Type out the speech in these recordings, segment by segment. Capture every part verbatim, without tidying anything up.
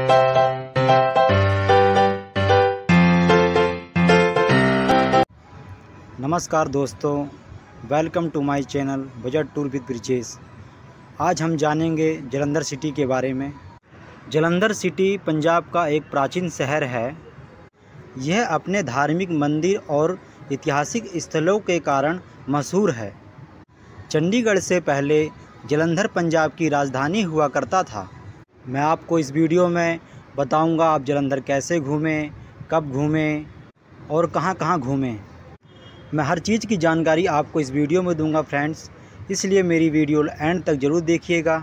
नमस्कार दोस्तों, welcome to my channel budget tour with Brijesh. आज हम जानेंगे जालंधर सिटी के बारे में। जालंधर सिटी पंजाब का एक प्राचीन शहर है। यह अपने धार्मिक मंदिर और ऐतिहासिक स्थलों के कारण मशहूर है। चंडीगढ़ से पहले जालंधर पंजाब की राजधानी हुआ करता था। मैं आपको इस वीडियो में बताऊंगा आप जालंधर कैसे घूमें, कब घूमें और कहां कहां घूमें। मैं हर चीज़ की जानकारी आपको इस वीडियो में दूंगा फ्रेंड्स, इसलिए मेरी वीडियो एंड तक ज़रूर देखिएगा।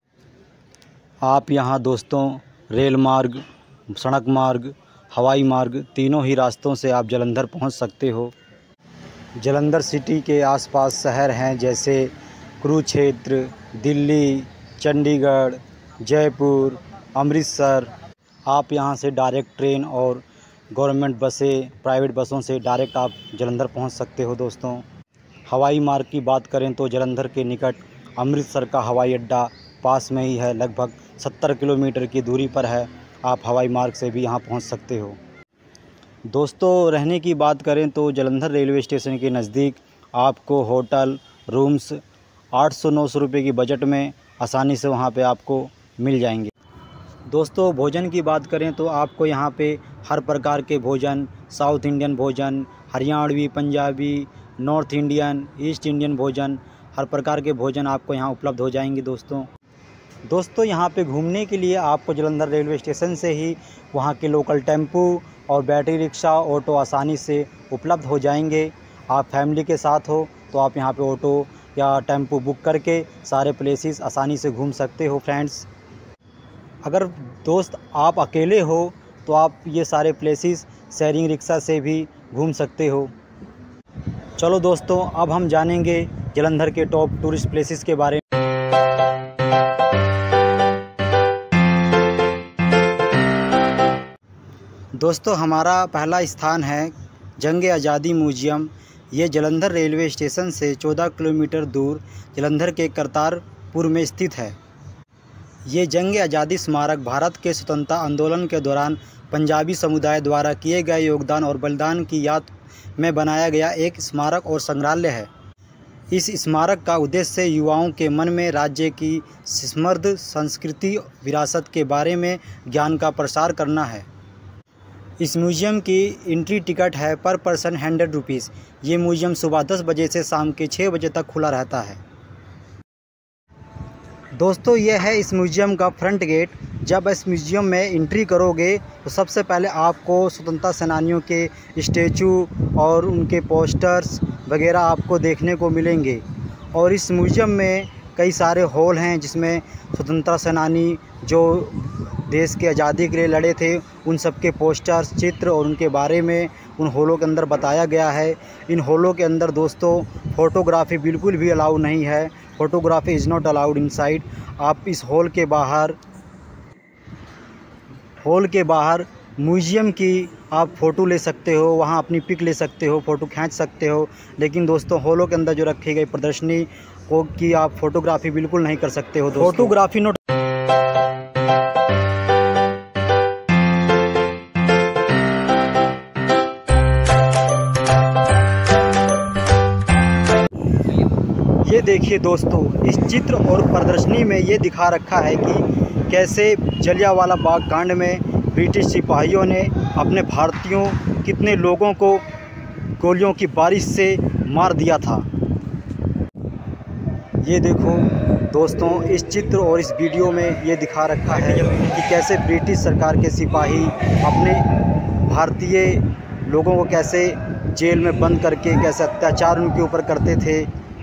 आप यहां दोस्तों रेल मार्ग, सड़क मार्ग, हवाई मार्ग तीनों ही रास्तों से आप जालंधर पहुंच सकते हो। जालंधर सिटी के आसपास शहर हैं जैसे कुरुक्षेत्र, दिल्ली, चंडीगढ़, जयपुर, अमृतसर। आप यहां से डायरेक्ट ट्रेन और गवर्नमेंट बसें, प्राइवेट बसों से डायरेक्ट आप जालंधर पहुंच सकते हो दोस्तों। हवाई मार्ग की बात करें तो जालंधर के निकट अमृतसर का हवाई अड्डा पास में ही है, लगभग सत्तर किलोमीटर की दूरी पर है। आप हवाई मार्ग से भी यहां पहुंच सकते हो। दोस्तों रहने की बात करें तो जालंधर रेलवे स्टेशन के नज़दीक आपको होटल, रूम्स आठ सौ नौ सौ रुपये की बजट में आसानी से वहां पे आपको मिल जाएंगे। दोस्तों भोजन की बात करें तो आपको यहाँ पे हर प्रकार के भोजन, साउथ इंडियन भोजन, Haryanvi, Punjabi, north Indian, east Indian भोजन, हर प्रकार के भोजन आपको यहाँ उपलब्ध हो जाएंगे दोस्तों। दोस्तों यहाँ पे घूमने के लिए आपको जालंधर रेलवे स्टेशन से ही वहाँ के लोकल टेम्पू और बैटरी रिक्शा, ऑटो आसानी से उपलब्ध हो जाएंगे। आप फैमिली के साथ हो तो आप यहाँ पे ऑटो या टेम्पू बुक करके सारे प्लेसेस आसानी से घूम सकते हो फ्रेंड्स। अगर दोस्त आप अकेले हो तो आप ये सारे प्लेसेस शेयरिंग रिक्शा से भी घूम सकते हो। चलो दोस्तों अब हम जानेंगे जालंधर के टॉप टूरिस्ट प्लेसेस के बारे में। दोस्तों हमारा पहला स्थान है जंग आज़ादी म्यूजियम। ये जालंधर रेलवे स्टेशन से चौदह किलोमीटर दूर जालंधर के करतारपुर में स्थित है। ये जंग आज़ादी स्मारक भारत के स्वतंत्रता आंदोलन के दौरान पंजाबी समुदाय द्वारा किए गए योगदान और बलिदान की याद में बनाया गया एक स्मारक और संग्रहालय है। इस स्मारक का उद्देश्य युवाओं के मन में राज्य की समृद्ध संस्कृति विरासत के बारे में ज्ञान का प्रसार करना है। इस म्यूज़ियम की एंट्री टिकट है पर पर्सन हंड्रेड रुपीज़। ये म्यूज़ियम सुबह दस बजे से शाम के छः बजे तक खुला रहता है। दोस्तों यह है इस म्यूज़ियम का फ्रंट गेट। जब इस म्यूज़ियम में एंट्री करोगे तो सबसे पहले आपको स्वतंत्रता सेनानियों के स्टैचू और उनके पोस्टर्स वगैरह आपको देखने को मिलेंगे। और इस म्यूज़ियम में कई सारे हॉल हैं जिसमें स्वतंत्रता सेनानी जो देश के आज़ादी के लिए लड़े थे उन सब के पोस्टर्स, चित्र और उनके बारे में उन हॉलों के अंदर बताया गया है। इन हॉलों के अंदर दोस्तों फ़ोटोग्राफी बिल्कुल भी अलाउ नहीं है। Photography is not allowed inside. आप इस हॉल के बाहर हॉल के बाहर म्यूज़ियम की आप फ़ोटो ले सकते हो, वहाँ अपनी पिक ले सकते हो, फ़ोटो खींच सकते हो। लेकिन दोस्तों हॉलों के अंदर जो रखी गई प्रदर्शनी को की आप फ़ोटोग्राफी बिल्कुल नहीं कर सकते हो। फ़ोटोग्राफी नोट ये देखिए दोस्तों इस चित्र और प्रदर्शनी में ये दिखा रखा है कि कैसे जलियांवाला बाग कांड में ब्रिटिश सिपाहियों ने अपने भारतीयों कितने लोगों को गोलियों की बारिश से मार दिया था। ये देखो दोस्तों इस चित्र और इस वीडियो में ये दिखा रखा है कि कैसे ब्रिटिश सरकार के सिपाही अपने भारतीय लोगों को कैसे जेल में बंद करके कैसे अत्याचार उनके ऊपर करते थे।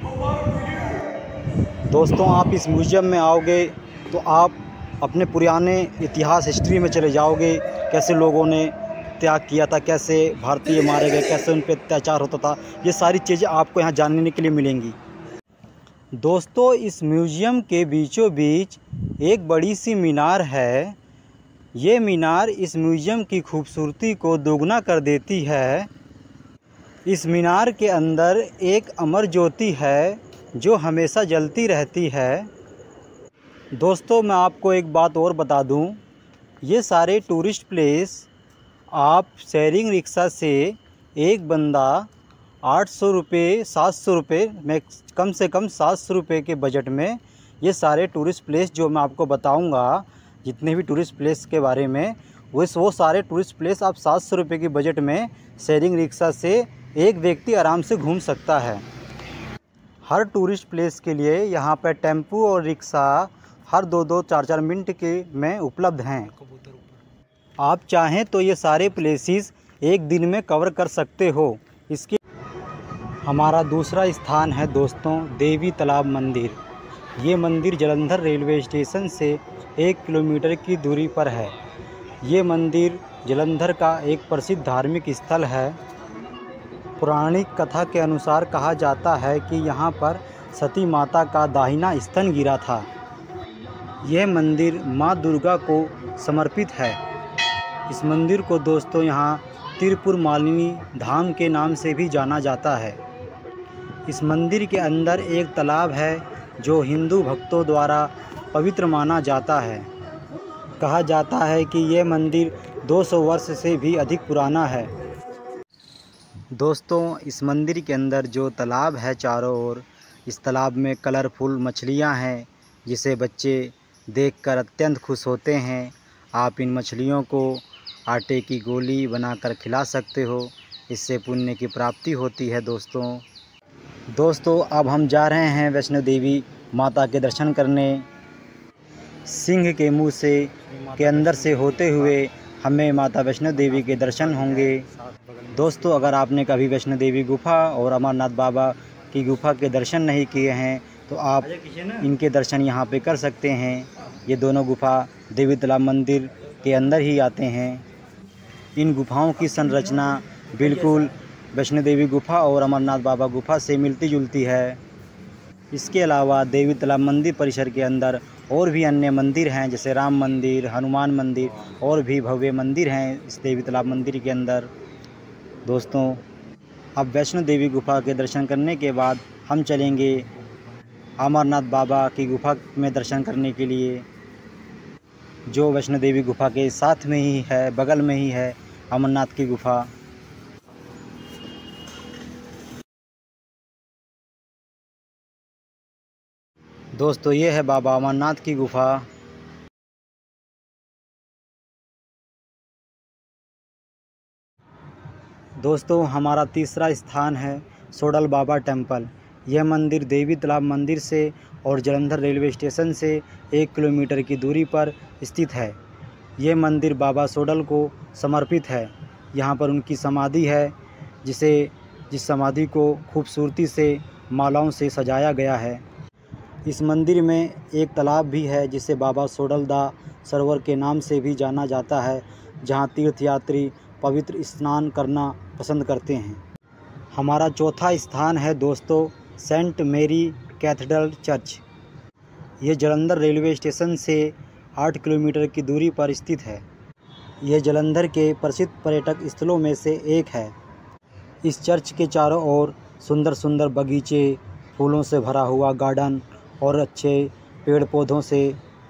दोस्तों आप इस म्यूज़ियम में आओगे तो आप अपने पुराने इतिहास हिस्ट्री में चले जाओगे, कैसे लोगों ने त्याग किया था, कैसे भारतीय मारे गए, कैसे उन पर अत्याचार होता था। ये सारी चीज़ें आपको यहाँ जानने के लिए मिलेंगी। दोस्तों इस म्यूज़ियम के बीचों बीच एक बड़ी सी मीनार है। ये मीनार इस म्यूज़ियम की खूबसूरती को दोगुना कर देती है। इस मीनार के अंदर एक अमर ज्योति है जो हमेशा जलती रहती है। दोस्तों मैं आपको एक बात और बता दूं ये सारे टूरिस्ट प्लेस आप शेयरिंग रिक्शा से एक बंदा आठ सौ रुपये सात सौ रुपये में, कम से कम सात सौ रुपये के बजट में ये सारे टूरिस्ट प्लेस जो मैं आपको बताऊंगा, जितने भी टूरिस्ट प्लेस के बारे में, वो वो सारे टूरिस्ट प्लेस आप सात सौ रुपये के बजट में शेयरिंग रिक्शा से एक व्यक्ति आराम से घूम सकता है। हर टूरिस्ट प्लेस के लिए यहाँ पर टेम्पू और रिक्शा हर दो दो चार चार मिनट के में उपलब्ध हैं। आप चाहें तो ये सारे प्लेसेस एक दिन में कवर कर सकते हो। इसके हमारा दूसरा स्थान है दोस्तों देवी तालाब मंदिर। ये मंदिर जालंधर रेलवे स्टेशन से एक किलोमीटर की दूरी पर है। ये मंदिर जालंधर का एक प्रसिद्ध धार्मिक स्थल है। पौराणिक कथा के अनुसार कहा जाता है कि यहाँ पर सती माता का दाहिना स्तन गिरा था। यह मंदिर माँ दुर्गा को समर्पित है। इस मंदिर को दोस्तों यहाँ त्रिपुर मालिनी धाम के नाम से भी जाना जाता है। इस मंदिर के अंदर एक तालाब है जो हिंदू भक्तों द्वारा पवित्र माना जाता है। कहा जाता है कि यह मंदिर दो सौ वर्ष से भी अधिक पुराना है। दोस्तों इस मंदिर के अंदर जो तालाब है चारों ओर, इस तालाब में कलरफुल मछलियां हैं जिसे बच्चे देखकर अत्यंत खुश होते हैं। आप इन मछलियों को आटे की गोली बनाकर खिला सकते हो, इससे पुण्य की प्राप्ति होती है। दोस्तों दोस्तों अब हम जा रहे हैं वैष्णो देवी माता के दर्शन करने। सिंह के मुंह से के अंदर से होते हुए हमें माता वैष्णो देवी के दर्शन होंगे। दोस्तों अगर आपने कभी वैष्णो देवी गुफा और अमरनाथ बाबा की गुफा के दर्शन नहीं किए हैं तो आप इनके दर्शन यहाँ पे कर सकते हैं। ये दोनों गुफा देवी तालाब मंदिर के अंदर ही आते हैं। इन गुफाओं की संरचना बिल्कुल वैष्णो देवी गुफा और अमरनाथ बाबा गुफा से मिलती जुलती है। इसके अलावा देवी तालाब मंदिर परिसर के अंदर और भी अन्य मंदिर हैं, जैसे राम मंदिर, हनुमान मंदिर और भी भव्य मंदिर हैं इस देवी तालाब मंदिर के अंदर। दोस्तों अब वैष्णो देवी गुफा के दर्शन करने के बाद हम चलेंगे अमरनाथ बाबा की गुफा में दर्शन करने के लिए, जो वैष्णो देवी गुफा के साथ में ही है, बगल में ही है अमरनाथ की गुफा। दोस्तों ये है बाबा अमरनाथ की गुफा। दोस्तों हमारा तीसरा स्थान है सोडल बाबा टेम्पल। यह मंदिर देवी तालाब मंदिर से और जालंधर रेलवे स्टेशन से एक किलोमीटर की दूरी पर स्थित है। यह मंदिर बाबा सोडल को समर्पित है। यहाँ पर उनकी समाधि है, जिसे जिस समाधि को खूबसूरती से मालाओं से सजाया गया है। इस मंदिर में एक तालाब भी है जिसे बाबा सोडल दा सरोवर के नाम से भी जाना जाता है, जहाँ तीर्थयात्री पवित्र स्नान करना पसंद करते हैं। हमारा चौथा स्थान है दोस्तों सेंट मेरी कैथेड्रल चर्च। यह जालंधर रेलवे स्टेशन से आठ किलोमीटर की दूरी पर स्थित है। यह जालंधर के प्रसिद्ध पर्यटक स्थलों में से एक है। इस चर्च के चारों ओर सुंदर सुंदर बगीचे, फूलों से भरा हुआ गार्डन और अच्छे पेड़ पौधों से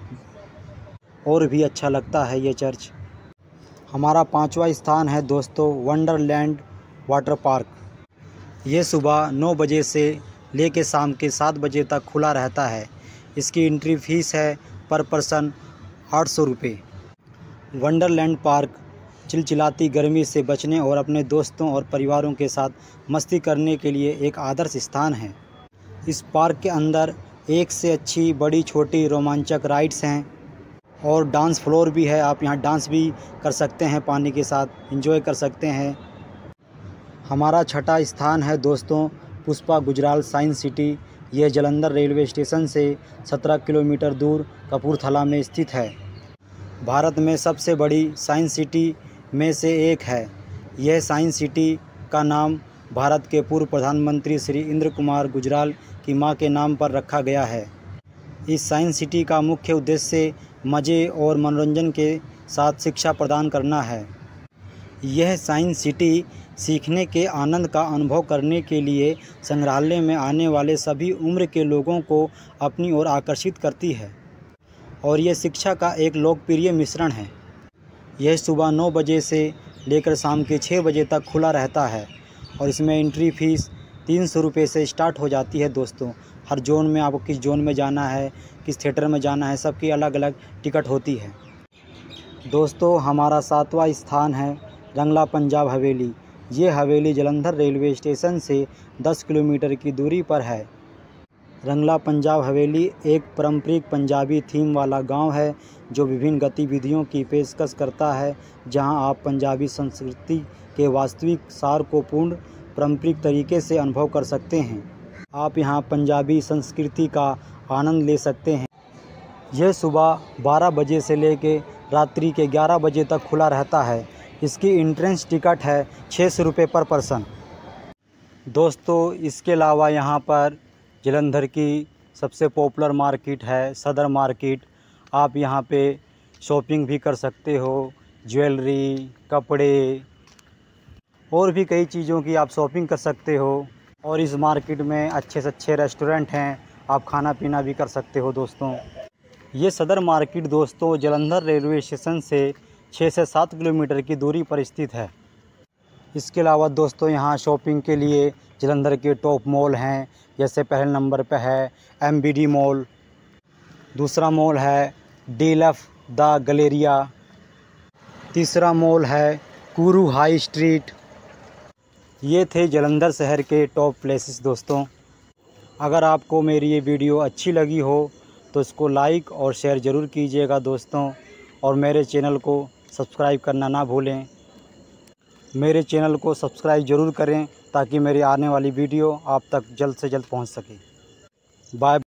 और भी अच्छा लगता है ये चर्च। हमारा पांचवा स्थान है दोस्तों वंडरलैंड वाटर पार्क। ये सुबह नौ बजे से लेकर शाम के सात बजे तक खुला रहता है। इसकी एंट्री फीस है पर पर्सन आठ सौ रुपये। वंडरलैंड पार्क चिलचिलाती गर्मी से बचने और अपने दोस्तों और परिवारों के साथ मस्ती करने के लिए एक आदर्श स्थान है। इस पार्क के अंदर एक से अच्छी बड़ी छोटी रोमांचक राइड्स हैं और डांस फ्लोर भी है। आप यहाँ डांस भी कर सकते हैं, पानी के साथ एंजॉय कर सकते हैं। हमारा छठा स्थान है दोस्तों पुष्पा गुजराल साइंस सिटी। यह जालंधर रेलवे स्टेशन से सत्रह किलोमीटर दूर कपूरथला में स्थित है। भारत में सबसे बड़ी साइंस सिटी में से एक है। यह साइंस सिटी का नाम भारत के पूर्व प्रधानमंत्री श्री इंद्र कुमार गुजराल की मां के नाम पर रखा गया है। इस साइंस सिटी का मुख्य उद्देश्य मज़े और मनोरंजन के साथ शिक्षा प्रदान करना है। यह साइंस सिटी सीखने के आनंद का अनुभव करने के लिए संग्रहालय में आने वाले सभी उम्र के लोगों को अपनी ओर आकर्षित करती है और यह शिक्षा का एक लोकप्रिय मिश्रण है। यह सुबह नौ बजे से लेकर शाम के छः बजे तक खुला रहता है और इसमें एंट्री फ़ीस तीन सौ रुपये से स्टार्ट हो जाती है दोस्तों। हर जोन में आपको किस जोन में जाना है, किस थिएटर में जाना है, सबकी अलग अलग टिकट होती है। दोस्तों हमारा सातवां स्थान है रंगला पंजाब हवेली। ये हवेली जालंधर रेलवे स्टेशन से दस किलोमीटर की दूरी पर है। रंगला पंजाब हवेली एक पारंपरिक पंजाबी थीम वाला गांव है जो विभिन्न गतिविधियों की पेशकश करता है, जहां आप पंजाबी संस्कृति के वास्तविक सार को पूर्ण पारंपरिक तरीके से अनुभव कर सकते हैं। आप यहां पंजाबी संस्कृति का आनंद ले सकते हैं। यह सुबह बारह बजे से लेकर रात्रि के ग्यारह बजे तक खुला रहता है। इसकी एंट्रेंस टिकट है छः सौ रुपये पर पर्सन। दोस्तों इसके अलावा यहाँ पर जालंधर की सबसे पॉपुलर मार्केट है सदर मार्केट। आप यहाँ पे शॉपिंग भी कर सकते हो, ज्वेलरी, कपड़े और भी कई चीज़ों की आप शॉपिंग कर सकते हो। और इस मार्केट में अच्छे से अच्छे रेस्टोरेंट हैं, आप खाना पीना भी कर सकते हो दोस्तों। ये सदर मार्केट दोस्तों जालंधर रेलवे स्टेशन से छः से सात किलोमीटर की दूरी पर स्थित है। इसके अलावा दोस्तों यहाँ शॉपिंग के लिए जालंधर के टॉप मॉल हैं, जैसे पहले नंबर पे है एम बी डी मॉल, दूसरा मॉल है डीएलएफ द गैलेरिया, तीसरा मॉल है कुरू हाई स्ट्रीट। ये थे जालंधर शहर के टॉप प्लेसेस दोस्तों। अगर आपको मेरी ये वीडियो अच्छी लगी हो तो इसको लाइक और शेयर ज़रूर कीजिएगा दोस्तों, और मेरे चैनल को सब्सक्राइब करना ना भूलें। मेरे चैनल को सब्सक्राइब ज़रूर करें ताकि मेरी आने वाली वीडियो आप तक जल्द से जल्द पहुंच सके। बाय।